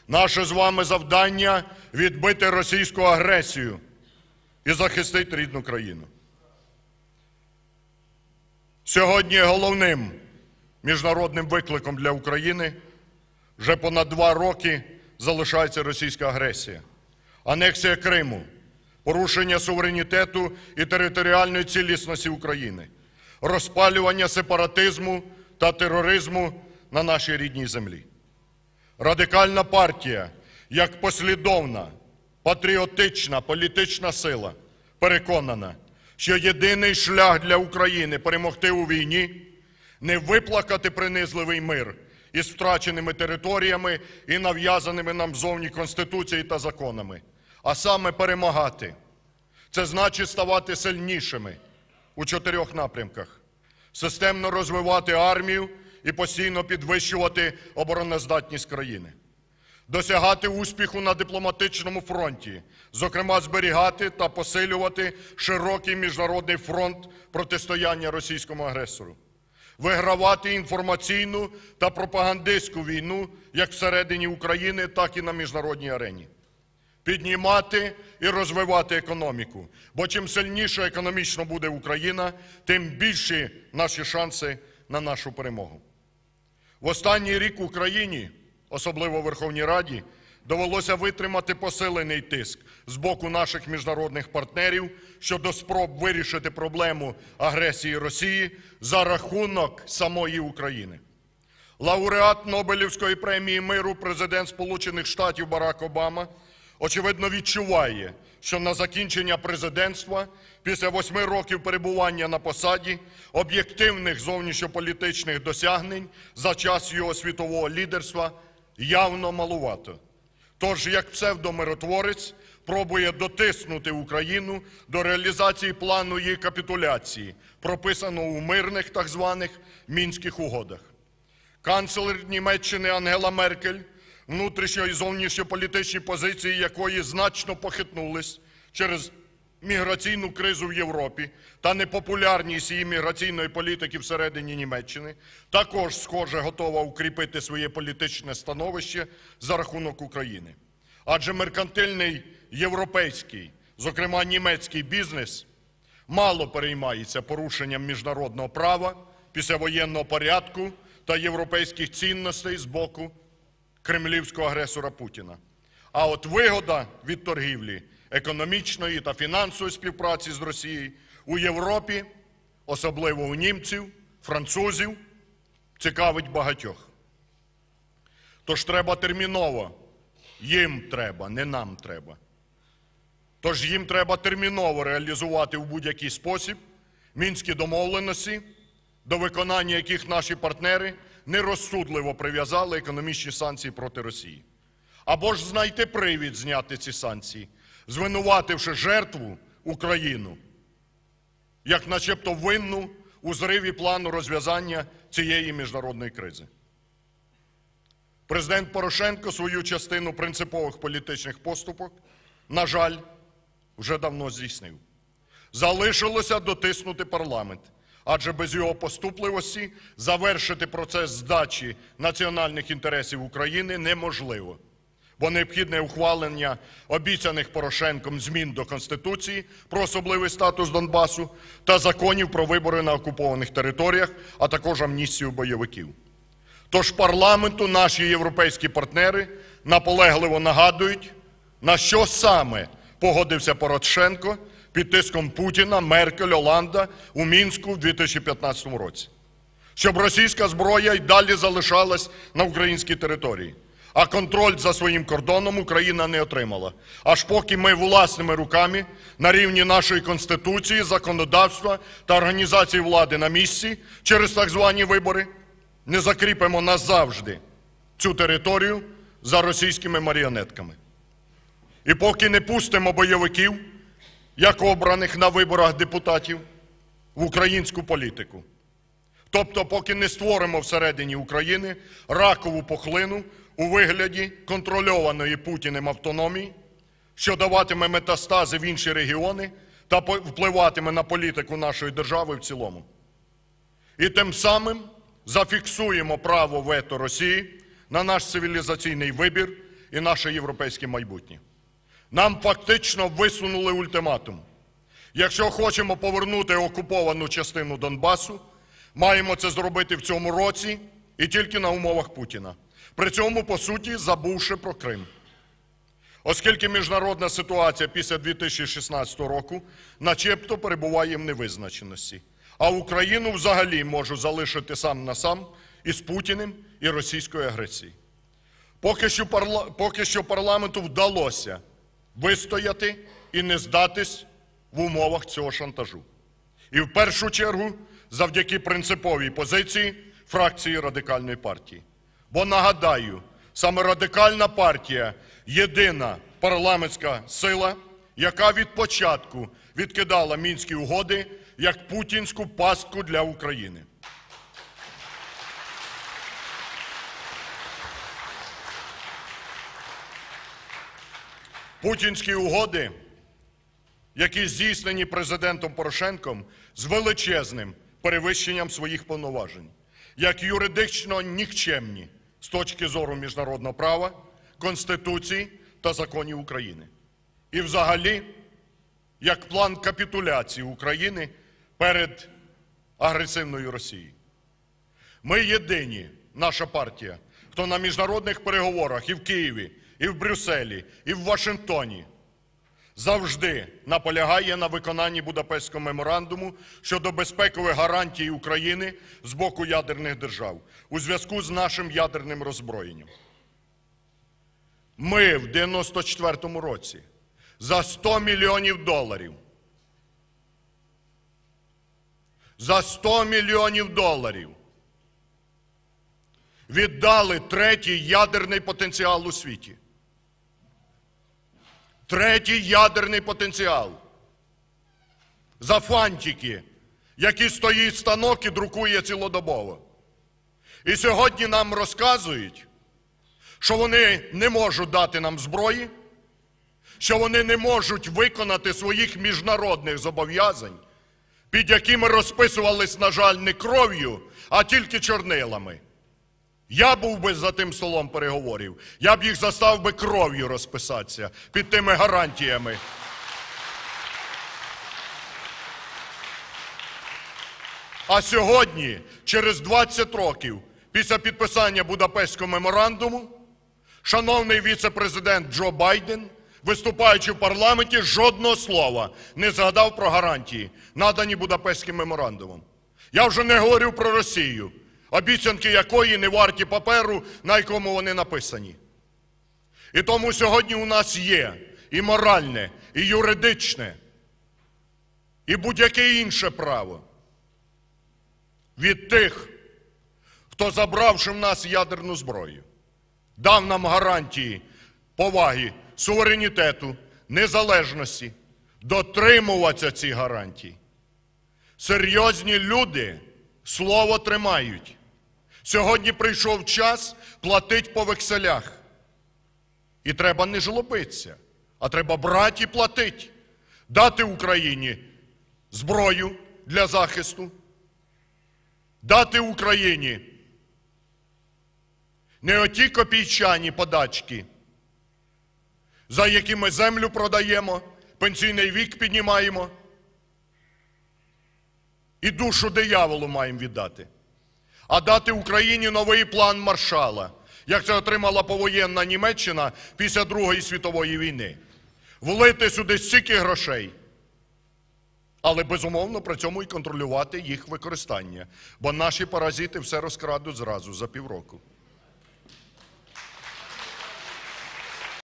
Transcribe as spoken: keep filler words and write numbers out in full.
Наше з вами завдання – відбити російську агресію і захистити рідну країну. Сьогодні головним міжнародним викликом для України вже понад два роки залишається російська агресія. Анексія Криму, порушення суверенітету і територіальної цілісності України, розпалювання сепаратизму та тероризму на нашій рідній землі. Радикальна партія, як послідовна, патріотична політична сила, переконана, що єдиний шлях для України перемогти у війні – не виплакати принизливий мир із втраченими територіями і нав'язаними нам ззовні Конституцією та законами, а саме перемагати. Це значить ставати сильнішими у чотирьох напрямках: системно розвивати армію і постійно підвищувати обороноздатність країни, досягати успіху на дипломатичному фронті, зокрема зберігати та посилювати широкий міжнародний фронт протистояння російському агресору, вигравати інформаційну та пропагандистську війну як всередині України, так і на міжнародній арені, піднімати і розвивати економіку, бо чим сильніше економічно буде Україна, тим більші наші шанси на нашу перемогу. В останній рік Україні, особливо Верховній Раді, довелося витримати посилений тиск з боку наших міжнародних партнерів щодо спроб вирішити проблему агресії Росії за рахунок самої України. Лауреат Нобелівської премії миру, президент Сполучених Штатів Барак Обама, очевидно відчуває, що на закінчення президентства, після восьми років перебування на посаді, об'єктивних зовнішньополітичних досягнень за час його світового лідерства явно малувато. Тож, як псевдомиротворець, пробує дотиснути Україну до реалізації плану її капітуляції, прописаного у мирних так званих Мінських угодах. Канцлер Німеччини Ангела Меркель, внутрішньо і зовнішньополітичні позиції якої значно похитнулись через міграційну кризу в Європі та непопулярність її міграційної політики всередині Німеччини, також, схоже, готова укріпити своє політичне становище за рахунок України. Адже меркантильний європейський, зокрема німецький бізнес, мало переймається порушенням міжнародного права, післявоєнного порядку та європейських цінностей з боку кремлівського агресора Путіна. А от вигода від торгівлі, економічної та фінансової співпраці з Росією у Європі, особливо у німців, французів, цікавить багатьох. Тож треба терміново, їм треба, не нам треба. Тож їм треба терміново реалізувати в будь-який спосіб Мінські домовленості, до виконання яких наші партнери нерозсудливо прив'язали економічні санкції проти Росії. Або ж знайти привід зняти ці санкції, звинувативши жертву Україну, як начебто винну у зриві плану розв'язання цієї міжнародної кризи. Президент Порошенко свою частину принципових політичних поступок, на жаль, вже давно здійснив. Залишилося дотиснути парламент, адже без його поступливості завершити процес здачі національних інтересів України неможливо. Бо необхідне ухвалення обіцяних Порошенком змін до Конституції про особливий статус Донбасу та законів про вибори на окупованих територіях, а також амністію бойовиків. Тож парламенту наші європейські партнери наполегливо нагадують, на що саме погодився Порошенко під тиском Путіна, Меркель, Оланда у Мінську в дві тисячі п'ятнадцятому році. Щоб російська зброя й далі залишалась на українській території. А контроль за своїм кордоном Україна не отримала. Аж поки ми власними руками на рівні нашої Конституції, законодавства та організації влади на місці через так звані вибори не закріпимо назавжди цю територію за російськими маріонетками. І поки не пустимо бойовиків, як обраних на виборах депутатів, в українську політику. Тобто, поки не створимо всередині України ракову пухлину у вигляді контрольованої Путіним автономії, що даватиме метастази в інші регіони та впливатиме на політику нашої держави в цілому. І тим самим зафіксуємо право вето Росії на наш цивілізаційний вибір і наше європейське майбутнє. Нам фактично висунули ультиматум. Якщо хочемо повернути окуповану частину Донбасу, маємо це зробити в цьому році і тільки на умовах Путіна. При цьому, по суті, забувши про Крим. Оскільки міжнародна ситуація після дві тисячі шістнадцятого року начебто перебуває в невизначеності, а Україну взагалі можу залишити сам на сам із Путіним і російською агресією. Поки що, парла... Поки що парламенту вдалося вистояти і не здатись в умовах цього шантажу. І в першу чергу завдяки принциповій позиції фракції Радикальної партії. Бо, нагадаю, саме Радикальна партія – єдина парламентська сила, яка від початку відкидала Мінські угоди як путінську пастку для України. Путінські угоди, які здійснені Президентом Порошенком з величезним перевищенням своїх повноважень, як юридично нікчемні з точки зору міжнародного права, Конституції та законів України. І взагалі, як план капітуляції України перед агресивною Росією. Ми єдині, наша партія, хто на міжнародних переговорах і в Києві, і в Брюсселі, і в Вашингтоні завжди наполягає на виконанні Будапештського меморандуму щодо безпекових гарантій України з боку ядерних держав у зв'язку з нашим ядерним роззброєнням. Ми в дев'яносто четвертому році за сто мільйонів доларів, за сто мільйонів доларів віддали третій ядерний потенціал у світі. Третій ядерний потенціал. За фантики, які стоїть станок і друкує цілодобово. І сьогодні нам розказують, що вони не можуть дати нам зброї, що вони не можуть виконати своїх міжнародних зобов'язань, під якими розписувались, на жаль, не кров'ю, а тільки чорнилами. Я був би за тим столом переговорів, я б їх заставив би кров'ю розписатися під тими гарантіями. А сьогодні, через двадцять років після підписання Будапештського меморандуму, шановний віце-президент Джо Байден, виступаючи в парламенті, жодного слова не згадав про гарантії, надані Будапештським меморандумом. Я вже не говорю про Росію, обіцянки якої не варті паперу, на якому вони написані. І тому сьогодні у нас є і моральне, і юридичне, і будь-яке інше право від тих, хто, забравши в нас ядерну зброю, дав нам гарантії поваги, суверенітету, незалежності, дотримуватися цих гарантій. Серйозні люди слово тримають. Сьогодні прийшов час платити по векселях. І треба не жлобитися, а треба брати і платити. Дати Україні зброю для захисту, дати Україні не оті копійчані подачки, за які ми землю продаємо, пенсійний вік піднімаємо і душу дияволу маємо віддати, а дати Україні новий план Маршалла, як це отримала повоєнна Німеччина після Другої світової війни. Влити сюди стільки грошей, але, безумовно, при цьому і контролювати їх використання, бо наші паразити все розкрадуть зразу за півроку.